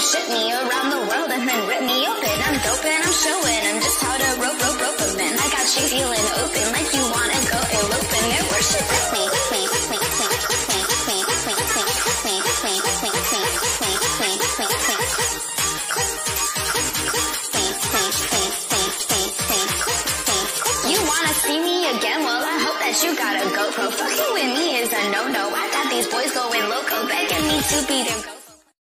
ship me around the world and then rip me open. I'm dope and I'm showing them just how to rope them in. I got you feeling open like you wanna go eloping and worship with me. You wanna see me again? Well, I hope that you got a GoPro. Fucking with me is a no-no. I got these boys going loco, begging me to be their